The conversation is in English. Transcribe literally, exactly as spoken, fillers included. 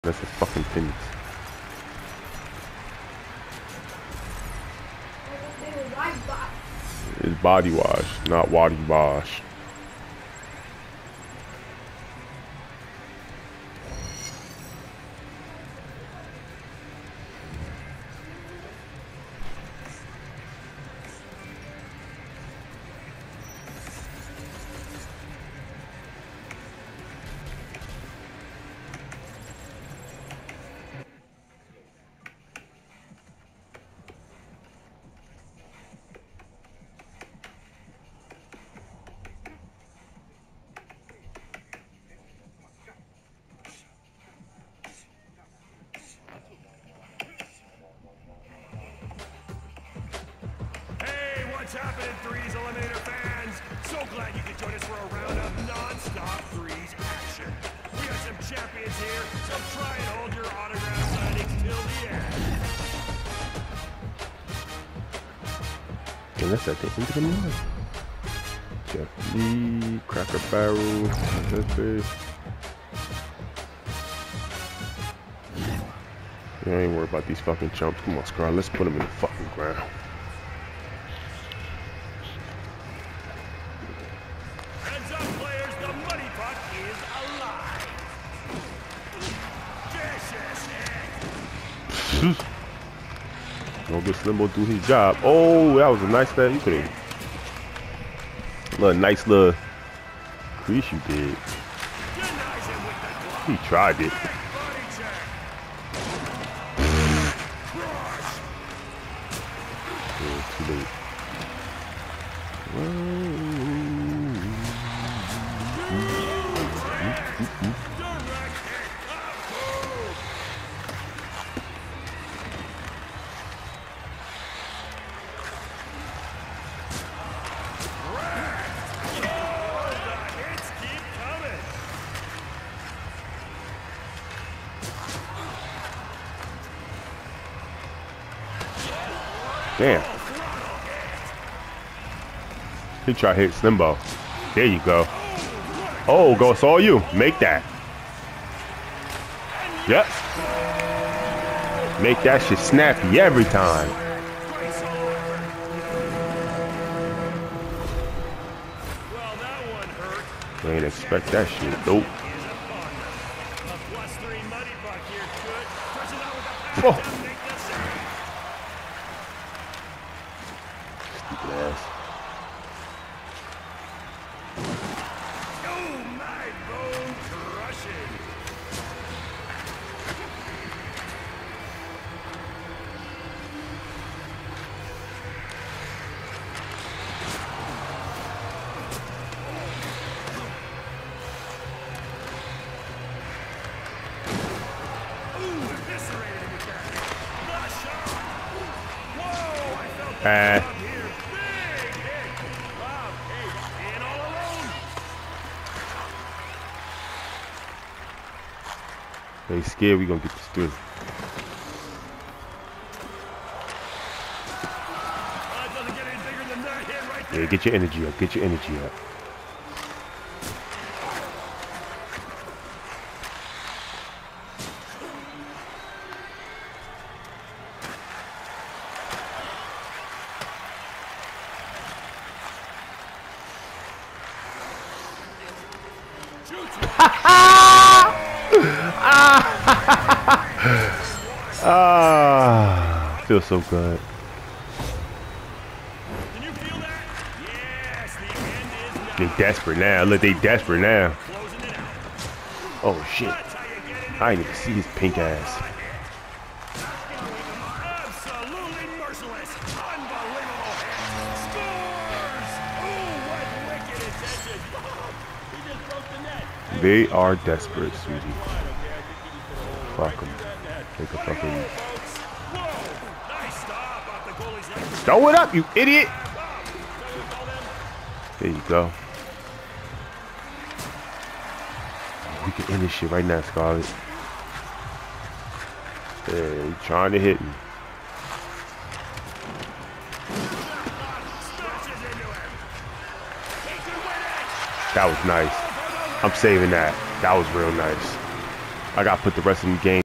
That's a fucking Phoenix. It's body wash, not body wash. What's happening, Threes Eliminator fans? So glad you could join us for a round of non-stop Threes action. We got some champions here, so try and hold your autograph signings till the end. And that's at the end of the month. Jeff Lee, Cracker Barrel, Pepe. You ain't worried about these fucking chumps. Come on, Scarlett, let's put them in the fucking ground. Heads up, players, the money puck is alive. This is it. Don't get Slimbo do his job. Oh, that was a nice thing. You could have. Little nice little crease you did. He tried it. Yeah, too late. Damn. He tried to hit Slimbo. There you go. Oh, go, it's all you. Make that. Yep. Make that shit snappy every time. You ain't expect that shit. Nope. Oh. Stupid ass. Oh, my bone crushing. Ooh, eviscerated him with that. The shot. Whoa, I felt that. Uh, They scared we gonna get this through. Yeah, get your energy up. Get your energy up. Ah, feels so good. Can you feel that? Yes, the end is They desperate now. Look, they desperate now. closing it out. Oh shit! That's how you get it. I didn't even see his pink ass. Absolutely merciless. Unbelievable hit. Scores! Ooh, what wicked intention. He just broke the net. They are desperate, sweetie. Fuck them. Take a fucking. Throw it up, you idiot! There you go. We can end this shit right now, Scarlett. Yeah, you trying to hit me. That was nice. I'm saving that. That was real nice. I got to put the rest of the game